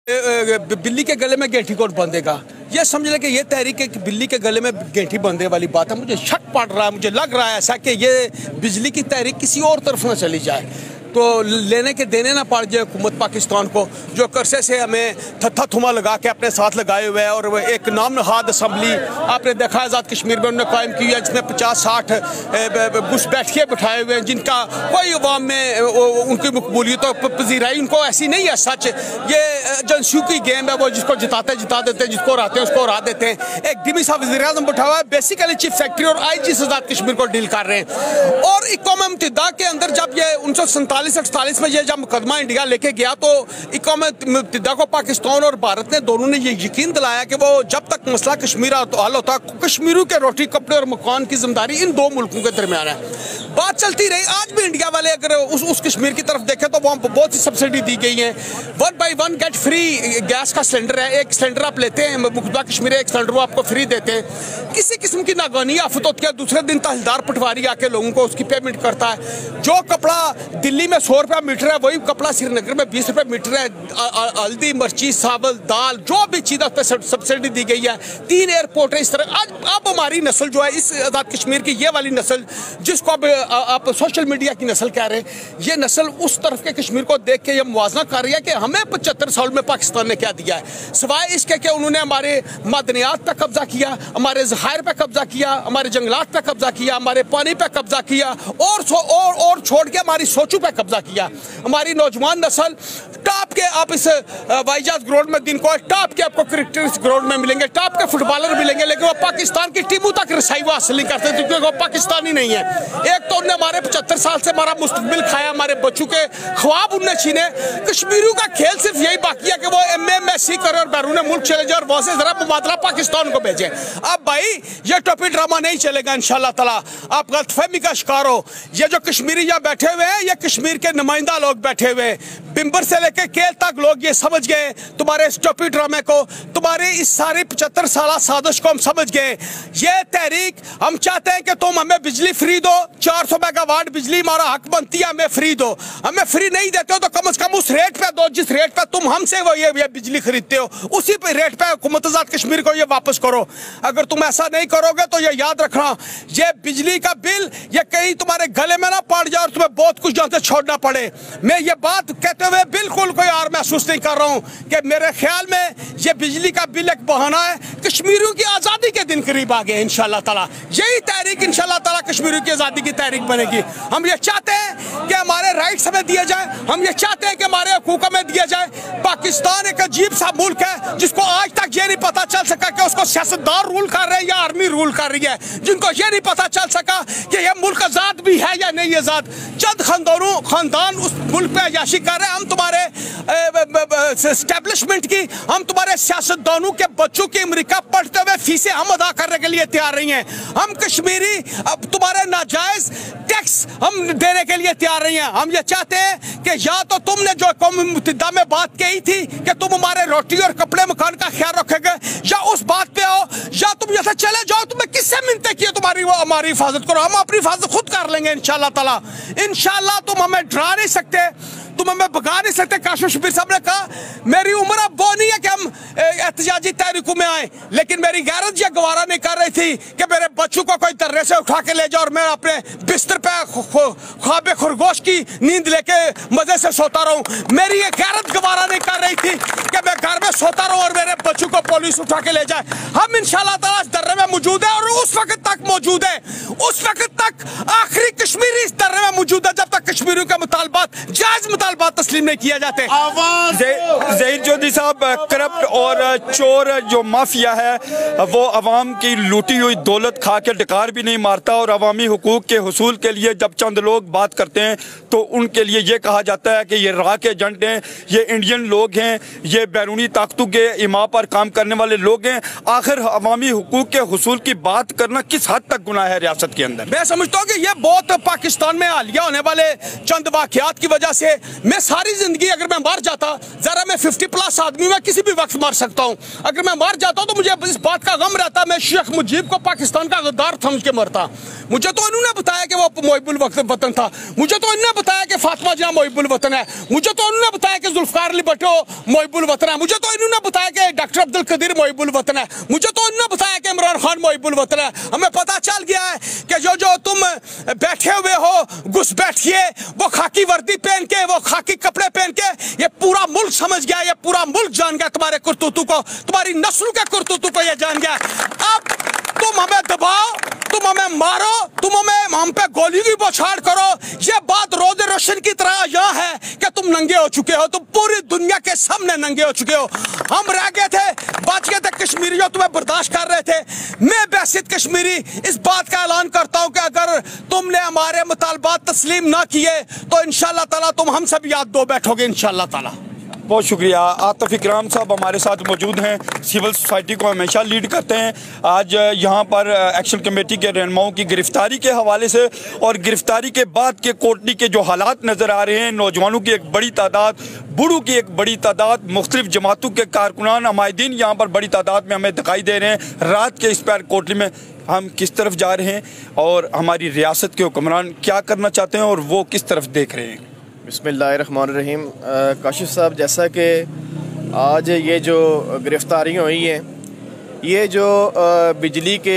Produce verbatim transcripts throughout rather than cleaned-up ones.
बिल्ली के गले में गेंठी कौन बांधेगा? ये समझ लें कि ये तहरीक है कि बिल्ली के गले में गेंठी बांधने वाली बात है। मुझे शक पड़ रहा है, मुझे लग रहा है ऐसा कि ये बिजली की तहरीक किसी और तरफ ना चली जाए, तो लेने के देने ना पड़ जाए हुकूमत पाकिस्तान को, जो कर्से से हमें थत्था थुमा लगा के अपने साथ लगाए हुए है। और एक नाम नहाद असम्बली आपने देखा आज़ाद कश्मीर में उन्होंने कायम की है, जिसमें पचास साठ बुश बैठिए बिठाए हुए हैं, जिनका कोई अवाम में उनकी मकबूलियत और पजीराई उनको ऐसी नहीं है। सच ये एजेंसियों की गेम है, वो जिसको जिताते जिता देते हैं, जिसको हराते हैं उसको हरा देते हैं। एक डिमी साहब वज़ीर आज़म बैठा हुआ है, बेसिकली चीफ सेक्रेटरी और आई जी आज़ाद कश्मीर को डील कर रहे हैं। और इकौम मुत्तहिदा के अंदर जब ये उन्नीस सौ सैंतालीस अड़तालीस में ये जब मुकदमा इंडिया लेके गया, तो इकौम मुत्तहिदा को पाकिस्तान और भारत ने दोनों ने ये यकीन दिलाया कि वो जब तक मसला कश्मीर हल होता, कश्मीरों के रोटी कपड़े और मकान की जिम्मेदारी इन दो मुल्कों के दरमियान है। बात चलती रही। आज भी इंडिया वाले अगर उस उस कश्मीर की तरफ देखें तो वहाँ बहुत सी सब्सिडी दी गई है। One buy one get free gas का सिलेंडर है, एक सिलेंडर आप लेते हैं मुकदमा कश्मीर, एक सिलेंडर वो आपको फ्री देते हैं। किसी किस्म की नागवानी आफत होती है, दूसरे दिन तहसीलदार पटवारी आके लोगों को उसकी पेमेंट करता है। जो कपड़ा दिल्ली में सौ रुपया मीटर है, वही कपड़ा श्रीनगर में बीस रुपये मीटर है। हल्दी, मिर्ची, चावल, दाल, जो भी चीज़ उस पर सब्सिडी दी गई है। तीन एयरपोर्ट है इस तरह। आज अब हमारी नस्ल जो है इस आज़ाद कश्मीर की, ये वाली नस्ल जिसको अब आप सोशल मीडिया की नस्ल कह रहे हैं, ये नस्ल उस तरफ के कश्मीर को देख के ये मुवाजना कर रही है कि हमें पचहत्तर साल में पाकिस्तान ने क्या दिया है, सिवाय इसके कि उन्होंने हमारे मादनियात पर कब्जा किया, हमारे ज़खायर पर कब्जा किया, हमारे जंगलात पर कब्जा किया, हमारे पानी पर कब्जा किया और और और छोड़ के हमारी सोचों पर कब्जा किया। हमारी नौजवान नस्ल टॉप के, आप इस वाइजाज ग्राउंड में दिन को टॉप के आपको क्रिकेटर्स ग्राउंड में मिलेंगे, टॉप के फुटबॉलर मिलेंगे, लेकिन वो पाकिस्तान की टीमों तक रसाई वो हासिल नहीं करते क्योंकि वो पाकिस्तानी नहीं है। एक तो उन्होंने हमारे पचहत्तर साल से हमारा मुस्तकबिल खाया, हमारे बच्चों के ख्वाब उनने छीने। कश्मीरियों का खेल सिर्फ यही बाकी है कि वो एम एम एस सी करे और बैरून मुल्क चले जाए और वहां से जरा मुबादला पाकिस्तान को भेजे। अब भाई ये टोपी ड्रामा नहीं चलेगा इंशाल्लाह ताला। आप गलतफहमी का शिकार हो। ये जो कश्मीरी यहाँ बैठे हुए हैं, ये कश्मीर के नुमाइंदा लोग बैठे हुए हैं। बिम्बर से लेके केल तक लोग ये समझ गए तुम्हारे इस टोपी ड्रामे को, तुम्हारी इस सारी पचहत्तर साल साजिश को हम समझ गए। ये तहरीक हम चाहते हैं कि तुम हमें बिजली फ्री दो, चार सौ मेगावाट बिजली हमारा हक बनती है, हमें फ्री दो। हमें फ्री नहीं देते हो तो कम से कम उस रेट पे दो जिस रेट पे तुम हमसे वो ये, ये बिजली खरीदते हो, उसी पे रेट पे हुकूमत आज़ाद कश्मीर को ये वापस करो। अगर तुम ऐसा नहीं करोगे तो ये याद रखना, ये बिजली का बिल ये कहीं तुम्हारे गले में ना पड़ जाए और तुम्हें बहुत कुछ यहाँ से छोड़ना पड़े। मैं ये बात कहते हुए बिल्कुल कोई और महसूस नहीं कर रहा हूँ कि मेरे ख्याल में ये बिजली का बिल एक बहाना है। कश्मीरियों की आज़ादी के दिन करीब आ गए इंशाल्लाह ताला। यही तहरीक इंशाल्लाह ताला कश्मीरियों की आज़ादी की तहरीक बनेगी। हम ये चाहते हैं कि हमारे राइट्स हमें दिए जाए, हम ये चाहते हैं कि हमारे हकूक हमें दिए जाए। पाकिस्तान एक अजीब सा मुल्क है जिसको आज तक ये नहीं पता चल सका कि उसको सियासतदार रूल कर रहे हैं या आर्मी रूल कर रही है, जिनको ये नहीं पता चल सका कि यह मुल्क आज़ाद भी है या नहीं आज़ाद। चंद खानदानों खानदान उस मुल्क पे अयाशी कर रहे हैं। हम तुम्हारे एस्टेब्लिशमेंट की, हम तुम्हारे सियासतदानों के बच्चों की अमेरिका पढ़ते हुए फीसें हम अदा करने के लिए तैयार नहीं है। हम कश्मीरी अब तुम्हारे नाजायज टैक्स हम देने के लिए तैयार नहीं है। हम ये चाहते हैं कि या तो तुमने जो कौम मुत्तहिदा में बात कही थी कि तुम हमारे रोटी और कपड़े मकान का ख्याल रखोगे, या उस बात पे आओ, या तुम यहाँ से चले जाओ। तुम्हें किससे मिलते किए तुम्हारी वो हमारी हिफाजत करो, हम अपनी हिफाजत खुद कर लेंगे इंशाल्लाह ताला। इंशाल्लाह तुम हमें डरा नहीं सकते, तुम हमें भगा नहीं सकते। काशिफ शबीर साहब ने कहा मेरी उम्र अब वो नहीं है कि हम एहतजाजी तहरीकों में आए, लेकिन मेरी गैरत ये गवारा नहीं कर रही थी कि मेरे बच्चों को कोई दर्रे से उठा के ले जाओ और मैं अपने बिस्तर पे ख्वाब खरगोश की नींद लेके मजे से सोता रहूं। मेरी ये गैरत गवारा नहीं कर रही थी कि मैं घर में सोता रहूं और मेरे बच्चों को पुलिस उठा के ले जाए। हम इंशाल्लाह ताला इस दर्रे में मौजूद है और उस वक्त तक मौजूद है, उस वक्त तक आखिरी कश्मीरी इस दर्रे में मौजूद है जब तक कश्मीरियों के मुतालबात जायज बात तस्लीम नहीं किया जाते। ज़हीर चौधरी साहब, करप्ट और चोर जो माफिया है वो अवाम की लूटी हुई दौलत खा के डकार भी नहीं मारता, और अवामी हुकूक के हुसूल के लिए जब चंद लोग बात करते हैं तो उनके लिए ये कहा जाता है कि ये राह के एजेंट हैं, ये इंडियन लोग हैं, ये बैरूनी ताकतों के इमा पर काम करने वाले लोग हैं। आखिर अवामी हुकूक के हुसूल की बात करना किस हद तक गुनाह है रियासत के अंदर? मैं समझता हूँ कि ये बहुत पाकिस्तान में हालिया होने वाले चंद वाकयात की वजह से, मैं सारी जिंदगी अगर मैं मर जाता, जरा मैं फिफ्टी प्लस आदमी में किसी भी वक्त मर सकता हूँ, अगर मैं मर जाता हूँ तो मुझे इस बात का गम रहता मैं शेख मुजीब को पाकिस्तान पाकिस्तान का गद्दार समझ के मरता। मुझे तो इन्होंने बताया कि वो मोहिबुल वतन था, मुझे तो इन्होंने बताया कि फातिमा जिया मोहिबुल वतन है, मुझे तो इन्होंने बताया कि जुल्फकार अली भुट्टो मोहिबुल वतन है, मुझे तो इन्होंने बताया कि डॉक्टर अब्दुल कदीर मोहिबुल वतन है, मुझे तो इन्होंने बताया कि इमरान खान मोहिबुल वतन है। हमें पता चल गया है कि जो जो तुम बैठे हुए हो घुस बैठिए, वो खाकी वर्दी पहन के, वो खाकी कपड़े पहन के, ये पूरा मुल्क समझ गया, ये पूरा मुल्क जान गया तुम्हारे करतूतों को, तुम्हारी नस्ल के करतूतों को ये जान गया। अब तुम हमें दबाओ, तुम हमें मारो, तुम हमें हम पे गोली की बौछार करो, ये बात रोज़े रोशन की तरह यहाँ है कि तुम नंगे हो चुके हो, तुम पूरी दुनिया के सामने नंगे हो चुके हो। हम रह गए थे, बच गए थे कश्मीरी जो तुम्हें बर्दाश्त कर रहे थे। मैं बैसित कश्मीरी इस बात का ऐलान करता हूँ कि अगर तुमने हमारे मुतालबात तस्लीम ना किए तो इंशाअल्लाह ताला तुम हमसे भी याद दो बैठोगे इंशाअल्लाह ताला। बहुत शुक्रिया। आतिफ इकराम साहब हमारे साथ मौजूद हैं, सिविल सोसाइटी को हमेशा लीड करते हैं। आज यहाँ पर एक्शन कमेटी के रहनुमाओं की गिरफ्तारी के हवाले से और गिरफ्तारी के बाद के कोटली के जो हालात नज़र आ रहे हैं, नौजवानों की एक बड़ी तादाद, बूढ़ों की एक बड़ी तादाद, मुख्तलिफ जमातों के कारकुनान हमायदीन यहाँ पर बड़ी तादाद में हमें दिखाई दे रहे हैं। रात के इस पैर कोटली में हम किस तरफ जा रहे हैं और हमारी रियासत के हुक्मरान क्या करना चाहते हैं और वो किस तरफ देख रहे हैं। बिस्मिल्लाहिर्रहमानिर्रहीम। काशिफ साहब, जैसा कि आज ये जो गिरफ़्तारियाँ हुई हैं, ये जो बिजली के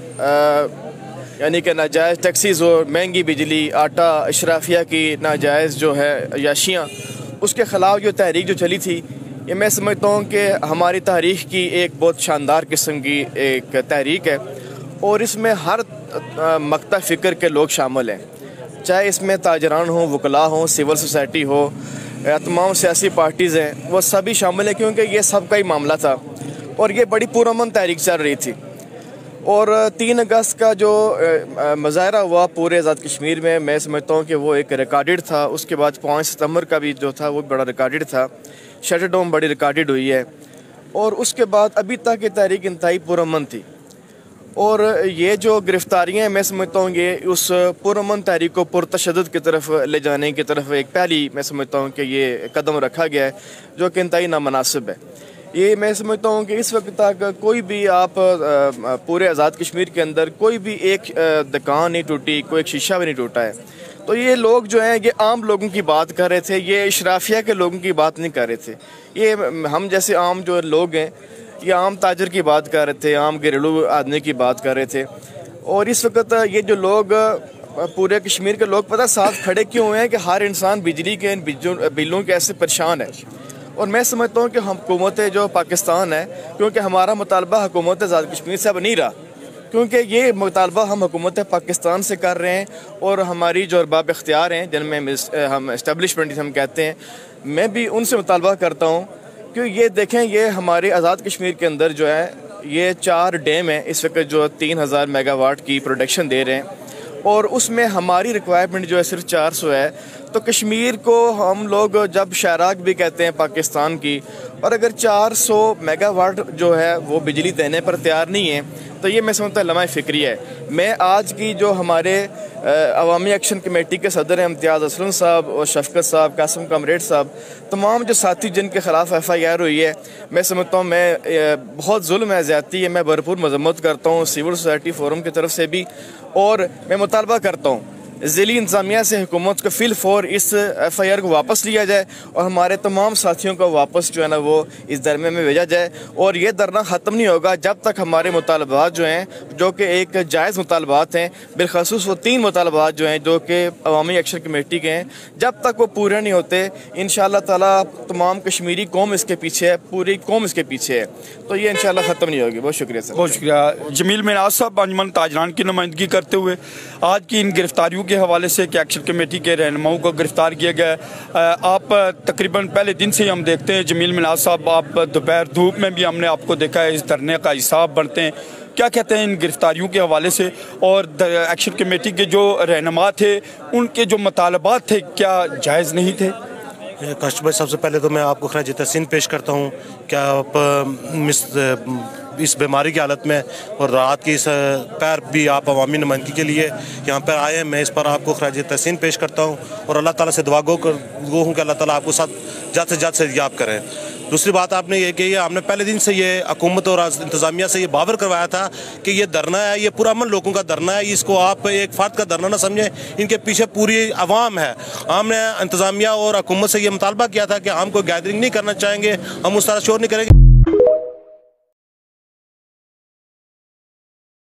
यानी कि नाजायज़ टैक्सीज़ और महंगी बिजली, आटा, अशराफिया की नाजायज़ जो है याशियाँ, उसके ख़िलाफ़ जो तहरीक जो चली थी, ये मैं समझता हूँ कि हमारी तारीख़ की एक बहुत शानदार किस्म की एक तहरीक है और इसमें हर मकता फ़िक्र के लोग शामिल हैं, चाहे इसमें ताजरान हो, वकला हो, सिविल सोसाइटी हो, तमाम सियासी पार्टीज़ हैं, वो सभी शामिल हैं क्योंकि ये सब का ही मामला था और ये बड़ी पुरअमन तहरीक चल रही थी। और तीन अगस्त का जो मुजाहरा हुआ पूरे आज़ाद कश्मीर में, मैं समझता हूँ कि वो एक रिकॉर्डेड था। उसके बाद पाँच सितंबर का भी जो था वो बड़ा रिकॉर्डेड था, शटरडाउन बड़ी रिकॉर्डेड हुई है और उसके बाद अभी तक ये तहरीक इंतहाई पुरअमन थी। और ये जो गिरफ़्तारियाँ मैं समझता हूँ ये उस पुरअमन तहरीक को पुरतशद्दुद की तरफ ले जाने की तरफ एक पहली मैं समझता हूँ कि ये कदम रखा गया है जो कि इंतहाई नामुनासिब है। ये मैं समझता हूँ कि इस वक्त तक कोई भी आप पूरे आज़ाद कश्मीर के अंदर कोई भी एक दुकान नहीं टूटी, कोई एक शीशा भी नहीं टूटा है। तो ये लोग जो हैं ये आम लोगों की बात कर रहे थे, ये इशराफिया के लोगों की बात नहीं कर रहे थे। ये हम जैसे आम जो लोग हैं ये आम ताजर की बात कर रहे थे, आम घरेलू आदमी की बात कर रहे थे। और इस वक्त ये जो लोग पूरे कश्मीर के लोग पता साथ खड़े क्यों हुए हैं कि हर इंसान बिजली के इन बिलों के ऐसे परेशान है। और मैं समझता हूँ कि हुकूमत जो पाकिस्तान है, क्योंकि हमारा मुतालबा हुकूमत आज़ाद कश्मीर से अब नहीं रहा, क्योंकि ये मुतालबा हम हुकूमत पाकिस्तान से कर रहे हैं और हमारी जो अरबाब इख्तियार हैं जिनमें हम इस्टेब्लिशमेंट हम कहते हैं, मैं भी उनसे मुतालबा करता हूँ कि ये देखें, ये हमारे आज़ाद कश्मीर के अंदर जो है ये चार डैम है इस वक्त जो तीन हज़ार मेगावाट की प्रोडक्शन दे रहे हैं और उसमें हमारी रिक्वायरमेंट जो है सिर्फ चार सौ है। तो कश्मीर को हम लोग जब शराक भी कहते हैं पाकिस्तान की, और अगर चार सौ मेगावाट जो है वो बिजली देने पर तैयार नहीं है तो ये मैं समझता लम्हा फ़िक्री है। मैं आज की जो हमारे अवामी एक्शन कमेटी के सदर हैं इम्तियाज़ असलम साहब और शफकत साहब, कासिम कामरेड साहब, तमाम जो साथी जिनके ख़िलाफ़ एफ आई आर हुई है, मैं समझता हूँ मैं बहुत जुल्म है, ज़्यादती है, मैं भरपूर मजम्मत करता हूँ सिविल सोसाइटी फोरम की तरफ से भी। और मैं मुतालबा करता हूँ ज़िली इंतज़ामिया से हुकूमत को फिल फोर इस एफ आई आर को वापस लिया जाए और हमारे तमाम साथियों को वापस जो है ना वो इस दरमे में भेजा जाए। और ये धरना ख़त्म नहीं होगा जब तक हमारे मुतालबात जो हैं, जो कि एक जायज़ मुतालबात हैं, बिलखसूस वो तीन मुतालबात जो हैं जो कि अवामी एक्शन कमेटी के हैं, जब तक वो पूरे नहीं होते इंशाअल्लाह ताला तमाम कश्मीरी कौम इसके पीछे है, पूरी कौम इसके पीछे है, तो ये इंशाअल्लाह ख़त्म नहीं होगी। बहुत शुक्रिया सर। बहुत शुक्रिया। जमील मिनाज साहब, अंजुमन ताजरान की नुमाइंदगी करते हुए आज की इन गिरफ्तारियों के हवाले से कि एक्शन कमेटी के रहनुमाओं को गिरफ्तार किया गया है, आप तकरीबन पहले दिन से ही हम देखते हैं जमील मिनाज साहब, आप दोपहर धूप में भी हमने आपको देखा है, इस धरने का हिस्सा बनते हैं, क्या कहते हैं इन गिरफ्तारियों के हवाले से? और एक्शन कमेटी के जो रहनुमा थे उनके जो मुतालबात थे क्या जायज़ नहीं थे? काशिफ भाई, सबसे पहले तो मैं आपको खराज तहसीन पेश करता हूँ। क्या आप मिस इस बीमारी की हालत में और रात की इस पैर भी आप अवामी नुमाइंदगी के लिए यहाँ पर आए हैं, मैं इस पर आपको खराज तहसीन पेश करता हूँ और अल्लाह ताला से दुआ गो गो हूँ कि अल्लाह ताला आपको साथ जल्द से जल्द से याब करें। दूसरी बात आपने ये कही है, हमने पहले दिन से ये हुकूमत और इंतज़ामिया से ये बावर करवाया था कि ये धरना है, ये पूरा अमन लोगों का धरना है, इसको आप एक फ़र्द का धरना ना समझें, इनके पीछे पूरी आवाम है। हमने इंतज़ामिया और हुकूमत से ये मुतालबा किया था कि हम कोई गैदरिंग नहीं करना चाहेंगे, हम उस तरह शोर नहीं करेंगे।